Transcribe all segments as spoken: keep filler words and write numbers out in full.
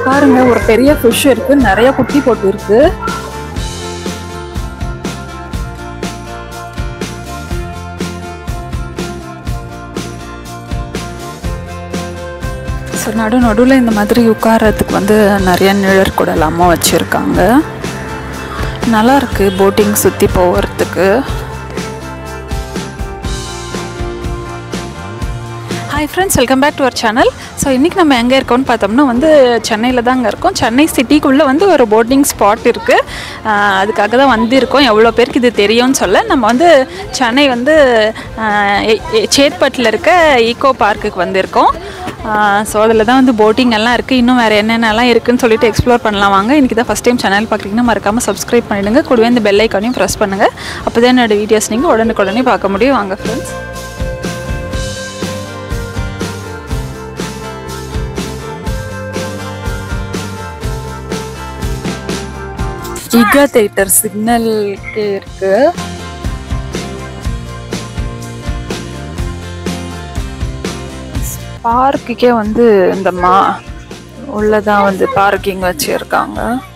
பாருங்க ஒரு பெரிய ஃபிஷ் இருக்கு, நிறைய குட்டி போட்டு இருக்கு. ஸோ நடு நடுவில் இந்த மாதிரி உட்காரத்துக்கு வந்து நிறைய நிழற் கூட இல்லாமல் வச்சுருக்காங்க. நல்லா இருக்கு போட்டிங் சுற்றி போகிறதுக்கு. Hi friends, welcome back to our channel. So இன்றைக்கி நம்ம எங்கே இருக்கோம்னு பார்த்தோம்னா வந்து சென்னையில் தாங்க இருக்கோம். சென்னை சிட்டிக்குள்ளே வந்து ஒரு போட்டிங் ஸ்பாட் இருக்குது. அதுக்காக தான் வந்திருக்கோம். எவ்வளோ பேருக்கு இது தெரியும்னு சொல்ல, நம்ம வந்து சென்னை வந்து சேத்பட்டில் இருக்க ஈகோ பார்க்குக்கு வந்திருக்கோம். ஸோ அதில் தான் வந்து போட்டிங் எல்லாம் இருக்குது. இன்னும் வேறு என்னென்னலாம் இருக்குதுன்னு சொல்லிட்டு எக்ஸ்ப்ளோர் பண்ணலாம் வாங்க. இன்றைக்கி தான் ஃபஸ்ட் டைம் சேனல் பார்க்குறீங்கன்னா மறக்காமல் சப்ஸ்கிரைப் பண்ணிவிடுங்க. கூடவே இந்த பெல் ஐக்கானையும் ப்ரெஸ் பண்ணுங்கள். அப்போ தான் என்னோடய வீடியோஸ் நீங்கள் உடனுக்குடனே பார்க்க முடியும். வாங்க ஃப்ரெண்ட்ஸ். ஈகா தியேட்டர் சிக்னல்கே இருக்கு. பார்க்குக்கே வந்து இந்த மா உள்ளதான் வந்து பார்க்கிங் வச்சிருக்காங்க.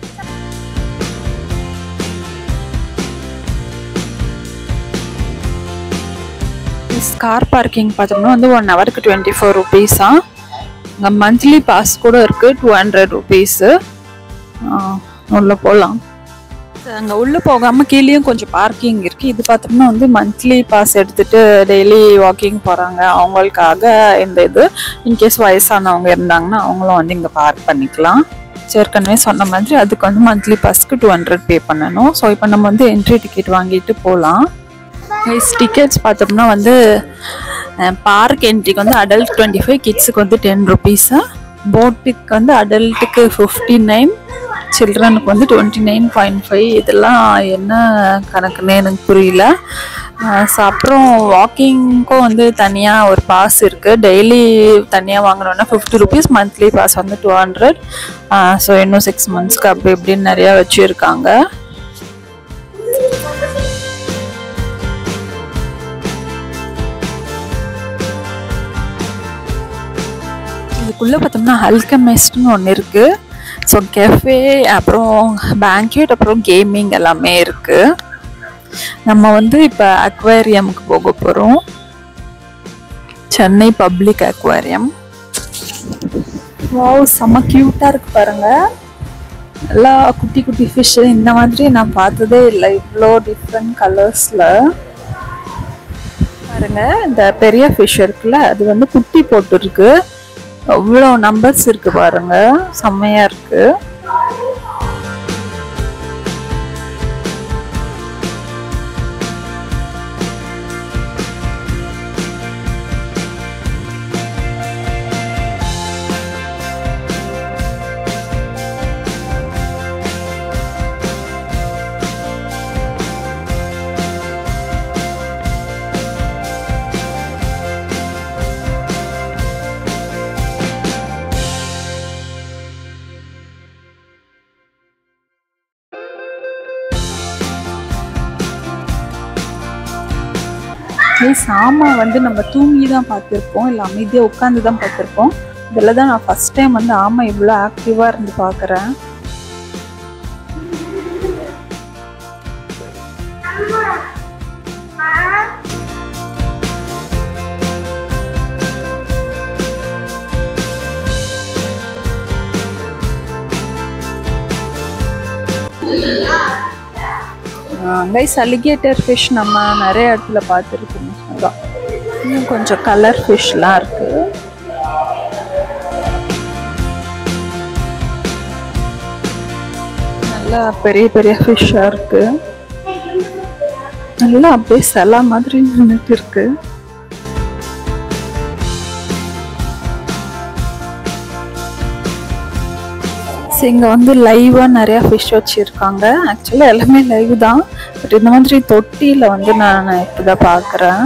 கார் பார்க்கிங் பார்த்தோம்னா வந்து ஒன் ஹவருக்கு டுவெண்ட்டி ஃபோர் ருபீஸா. இங்கே மந்த்லி பாஸ் கூட இருக்கு, டூ ஹண்ட்ரட் ருபீஸு. உள்ள போகலாம். அங்கே உள்ளே போகாமல் கீழேயும் கொஞ்சம் பார்க்கிங் இருக்குது. இது பார்த்தோம்னா வந்து மந்த்லி பாஸ் எடுத்துகிட்டு டெய்லி வாக்கிங் போகிறாங்க அவங்களுக்காக இந்த இது. இன்கேஸ் வயசானவங்க இருந்தாங்கன்னா அவங்களும் வந்து இங்கே பார்க் பண்ணிக்கலாம். ஏற்கனவே சொன்ன மாதிரி அதுக்கு வந்து மந்த்லி பாஸ்க்கு டூ ஹண்ட்ரட் பே பண்ணணும். ஸோ இப்போ நம்ம வந்து என்ட்ரி டிக்கெட் வாங்கிட்டு போகலாம். டிக்கெட்ஸ் பார்த்தோம்னா வந்து பார்க் என்ட்ரிக்கு வந்து அடல்ட் டுவெண்ட்டி ஃபைவ், கிட்ஸுக்கு வந்து டென் ருபீஸு. போட்டுக்கு வந்து அடல்ட்டுக்கு ஃபிஃப்டி நைன், சில்ட்ரனுக்கு வந்து டுவெண்ட்டி நைன் பாயிண்ட் ஃபைவ். இதெல்லாம் என்ன கணக்குன்னு எனக்கு புரியல. ஸோ அப்புறம் வாக்கிங்க்கும் வந்து தனியாக ஒரு பாஸ் இருக்குது. டெய்லி தனியாக வாங்கினோன்னா ஃபிஃப்டி ருபீஸ், மந்த்லி பாஸ் வந்து டூ ஹண்ட்ரட். ஸோ இன்னும் சிக்ஸ் மந்த்ஸ்க்கு அப்படி இப்படின்னு நிறையா வச்சுருக்காங்க. இதுக்குள்ளே பார்த்தோம்னா அல்கெமிஸ்ட்னு ஒன்று இருக்குது. ஸோ கெஃபே, அப்புறம் பேங்க்வெட், அப்புறம் கேமிங் எல்லாமே இருக்குது. நம்ம வந்து இப்போ அக்வாரியமுக்கு போக போகிறோம். Chennai public aquarium. வாவ், செம்ம க்யூட்டாக இருக்குது பாருங்கள். எல்லா குட்டி குட்டி ஃபிஷ்ஷு இந்த மாதிரி நான் பார்த்ததே இல்லை, இவ்வளோ டிஃப்ரெண்ட் கலர்ஸில் பாருங்கள். இந்த பெரிய ஃபிஷ் இருக்குல்ல, அது வந்து குட்டி போட்டுருக்கு. அவ்வளோ நம்பர்ஸ் இருக்கு பாருங்க, செம்மையா இருக்கு. சாமா வந்து நம்ம தூங்கி தான் பார்த்துருப்போம், இல்லை அமைதியாக உட்காந்து தான் பார்த்துருப்போம். இதில் தான் நான் ஃபஸ்ட் டைம் வந்து ஆமா இவ்வளோ ஆக்டிவாக இருந்து பார்க்குறேன். கைஸ், அலிகேட்டர் ஃபிஷ் நம்ம நிறைய இடத்துல பார்த்துருக்கோம். அதான் இன்னும் கொஞ்சம் கலர் ஃபிஷ்லாம் இருக்குது. நல்லா பெரிய பெரிய ஃபிஷ்ஷாக இருக்குது. நல்லா அப்படியே சில மாதிரி நின்றுட்டு இருக்கு. இங்கே வந்து லைவாக நிறையா ஃபிஷ் வச்சுருக்காங்க. ஆக்சுவலாக எல்லாமே லைவ் தான், பட் இந்த மாதிரி தொட்டியில் வந்து நான் இப்போ தான் பார்க்குறேன்.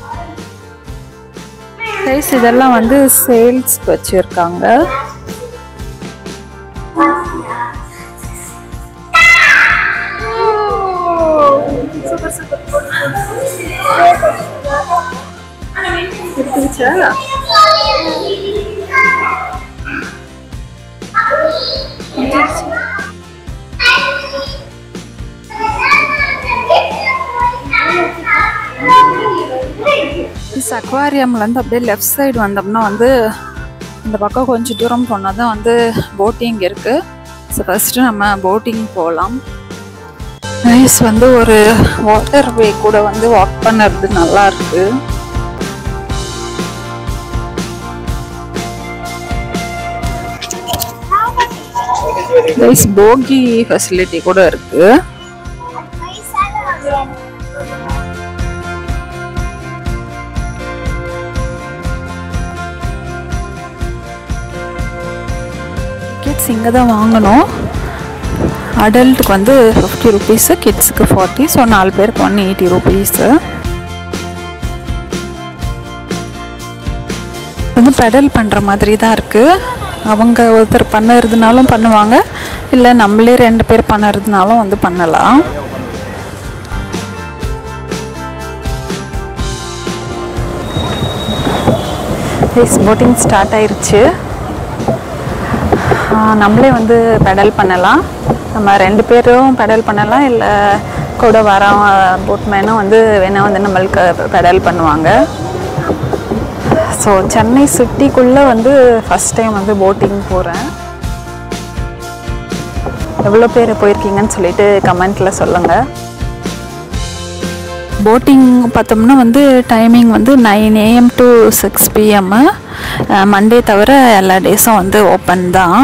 கைஸ், இதெல்லாம் வந்து சேல்ஸ்க்கு வச்சுருக்காங்க. This aquariumல இருந்து அப்படியே லெஃப்ட் சைடு வந்தோம்னா வந்து இந்த பக்கம் கொஞ்சம் தூரம் போனால் தான் வந்து போட்டிங் இருக்கு. ஸோ ஃபர்ஸ்ட் நம்ம போட்டிங் போகலாம். நைஸ் வந்து ஒரு வாட்டர் வே கூட வந்து வாக் பண்ணுறது நல்லா இருக்கு. நைஸ் போகி ஃபெசிலிட்டி கூட இருக்கு. டிக்கெட்ஸ் இங்கே தான் வாங்கணும். அடல்ட்டுக்கு வந்து ஃபிஃப்டி ருபீஸு, கிட்ஸுக்கு ஃபார்ட்டி, ஸோ நாலு பேருக்கு ஒன் எயிட்டி ருபீஸு. வந்து பெடல் பண்ணுற மாதிரி தான் இருக்குது. அவங்க ஒருத்தர் பண்ணுறதுனாலும் பண்ணுவாங்க, இல்லை நம்மளே ரெண்டு பேர் பண்ணுறதுனாலும் வந்து பண்ணலாம். போட்டிங் ஸ்டார்ட் ஆயிடுச்சு. நம்மளே வந்து பெடல் பண்ணலாம். நம்ம ரெண்டு பேரும் பெடல் பண்ணலாம், இல்லை கூட வர போட்மேனும் வந்து வேணால் வந்து நம்மளுக்கு பெடல் பண்ணுவாங்க. ஸோ சென்னை சிட்டிக்குள்ளே வந்து ஃபஸ்ட் டைம் வந்து போட்டிங் போகிறேன். எவ்வளோ பேர் போயிருக்கீங்கன்னு சொல்லிட்டு கமெண்ட்டில் சொல்லுங்கள். போட்டிங் பார்த்தோம்னா வந்து டைமிங் வந்து nine AM to six PM. Monday தவிர எல்லா டேஸும் வந்து ஓப்பன் தான்.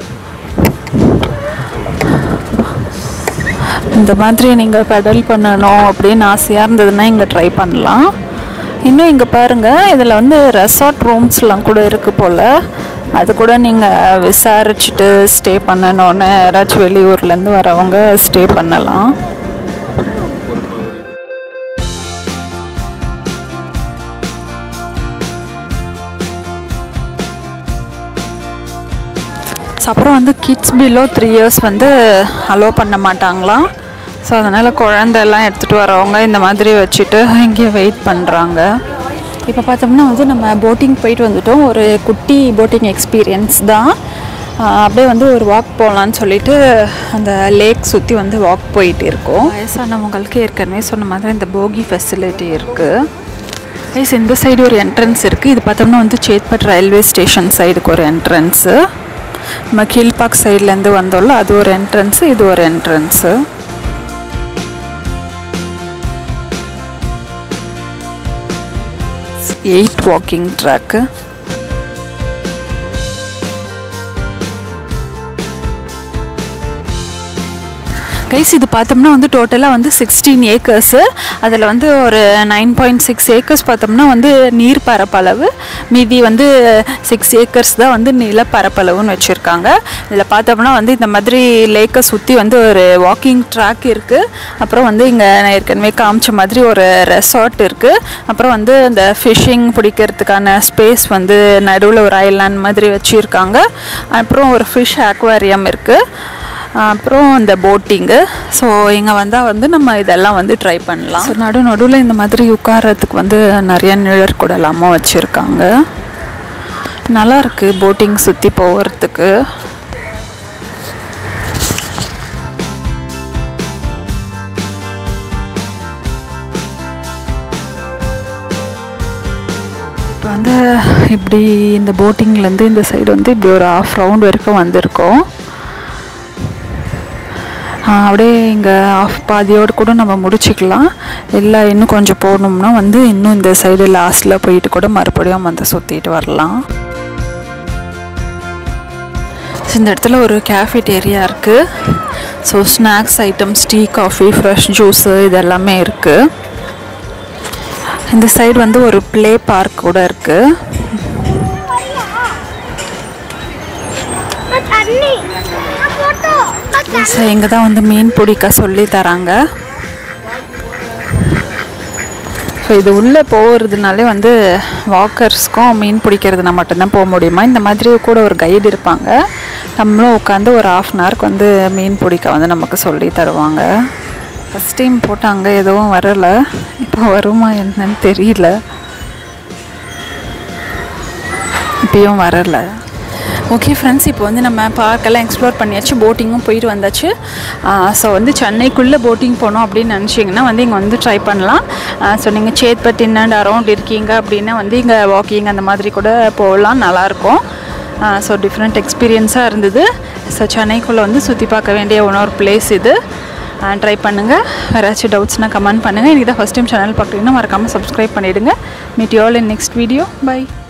இந்த மாதிரி நீங்கள் பெடல் பண்ணணும் அப்படின்னு ஆசையாக இருந்ததுன்னா இங்கே ட்ரை பண்ணலாம். இன்னும் இங்கே பாருங்கள், இதில் வந்து ரெசார்ட் ரூம்ஸ்லாம் கூட இருக்குது போல். அது கூட நீங்கள் விசாரிச்சுட்டு ஸ்டே பண்ணணுன்னு யாராச்சும் வெளியூர்லேருந்து வரவங்க ஸ்டே பண்ணலாம். அப்புறம் வந்து கிட்ஸ் பிலோ த்ரீ இயர்ஸ் வந்து அலோவ் பண்ண மாட்டாங்களாம். ஸோ அதனால் குழந்தெல்லாம் எடுத்துகிட்டு வரவங்க இந்த மாதிரி வச்சுட்டு இங்கே வெயிட் பண்ணுறாங்க. இப்போ பார்த்தோம்னா வந்து நம்ம போட்டிங் போயிட்டு வந்துட்டோம். ஒரு குட்டி போட்டிங் எக்ஸ்பீரியன்ஸ் தான். அப்படியே வந்து ஒரு வாக் போகலான்னு சொல்லிட்டு அந்த லேக் சுற்றி வந்து வாக் போயிட்டு இருக்கோம். வயசானவங்களுக்கு ஏற்கனவே சொன்ன மாதிரி இந்த போகி ஃபெசிலிட்டி இருக்குது. ப்ளஸ் இந்த சைடு ஒரு என்ட்ரன்ஸ் இருக்குது. இது பார்த்தோம்னா வந்து சேத்பட் ரயில்வே ஸ்டேஷன் சைடுக்கு ஒரு என்ட்ரன்ஸு. நம்ம கீழ்பாக் சைட்லேருந்து வந்தோம்ல, அது ஒரு என்ட்ரன்ஸு, இது ஒரு entrance. Eight walking track. Guys இது பார்த்தோம்னா வந்து டோட்டலாக வந்து சிக்ஸ்டீன் ஏக்கர்ஸு. அதில் வந்து ஒரு நைன் பாயிண்ட் சிக்ஸ் ஏக்கர்ஸ் பார்த்தோம்னா வந்து நீர் பரப்பளவு, மீதி வந்து சிக்ஸ் ஏக்கர்ஸ் தான் வந்து நிலப்பரப்பளவுன்னு வச்சுருக்காங்க. இதில் பார்த்தோம்னா வந்து இந்த மாதிரி லேக்கை சுற்றி வந்து ஒரு வாக்கிங் ட்ராக் இருக்குது. அப்புறம் வந்து இங்கே நான் ஏற்கனவே காமிச்ச மாதிரி ஒரு ரெசார்ட் இருக்குது. அப்புறம் வந்து இந்த ஃபிஷ்ஷிங் பிடிக்கிறதுக்கான ஸ்பேஸ் வந்து நடுவில் ஒரு ஐலாண்ட் மாதிரி வச்சுருக்காங்க. அப்புறம் ஒரு ஃபிஷ் அக்வாரியம் இருக்குது. அப்புறம் இந்த போட்டிங்கு. ஸோ இங்கே வந்தால் வந்து நம்ம இதெல்லாம் வந்து ட்ரை பண்ணலாம். ஸோ நடு நடுவில் இந்த மாதிரி உட்காரத்துக்கு வந்து நிறைய நிழற் கூடலாமல் வச்சுருக்காங்க. நல்லாயிருக்கு போட்டிங் சுற்றி போகிறதுக்கு. இப்போ வந்து இப்படி இந்த போட்டிங்லேருந்து இந்த சைடு வந்து இப்படி ஒரு ஆஃப் ரவுண்ட் வரைக்கும் வந்திருக்கோம். அப்படியே இங்கே ஆஃப் பாதியோடு கூட நம்ம முடிச்சுக்கலாம். இல்லை இன்னும் கொஞ்சம் போகணும்னா வந்து இன்னும் இந்த சைடு லாஸ்ட்டில் போயிட்டு கூட மறுபடியும் வந்து சுற்றிட்டு வரலாம். இந்த இடத்துல ஒரு கேஃபேட்டேரியா இருக்குது. So snacks items, tea, coffee, fresh juice இது எல்லாமே இருக்குது. இந்த சைடு வந்து ஒரு ப்ளே பார்க் கூட இருக்குது. இங்கே தான் வந்து மீன் பிடிக்க சொல்லி தராங்க. ஸோ இது உள்ளே போகிறதுனாலே வந்து வாக்கர்ஸ்க்கும் மீன் பிடிக்கிறதுனா மட்டும்தான் போக முடியுமா. இந்த மாதிரி கூட ஒரு கைடு இருப்பாங்க. நம்மளும் உட்காந்து ஒரு ஆஃப் அன் ஹவருக்கு வந்து மீன் பிடிக்க வந்து நமக்கு சொல்லி தருவாங்க. ஃபஸ்ட் டைம் போட்டாங்க, எதுவும் வரலை. இப்போ வருமா என்னன்னு தெரியல. இப்பயும் வரலை. ஓகே ஃப்ரெண்ட்ஸ், இப்போ வந்து நம்ம பார்க்கெல்லாம் எக்ஸ்ப்ளோர் பண்ணியாச்சு, போட்டிங்கும் போயிட்டு வந்தாச்சு. ஸோ வந்து சென்னைக்குள்ளே போட்டிங் போகணும் அப்படின்னு நினச்சிங்கன்னா வந்து இங்கே வந்து ட்ரை பண்ணலாம். ஸோ நீங்கள் சேத்பட் இன் அண்ட் அரௌண்ட் இருக்கீங்க அப்படின்னா வந்து இங்கே வாக்கிங் அந்த மாதிரி கூட போகலாம், நல்லாயிருக்கும். ஸோ டிஃப்ரெண்ட் எக்ஸ்பீரியன்ஸாக இருந்தது. ஸோ சென்னைக்குள்ளே வந்து சுற்றி பார்க்க வேண்டிய இன்னொரு பிளேஸ் இது. ட்ரை பண்ணுங்கள். வேறாச்சும் டவுட்ஸ்னால் கமெண்ட் பண்ணுங்கள். எனக்கு தான் ஃபஸ்ட் டைம் சேனல் பார்க்குறீங்கன்னா மறக்காமல் சப்ஸ்கிரைப் பண்ணிவிடுங்க. Meet you all in next video. By.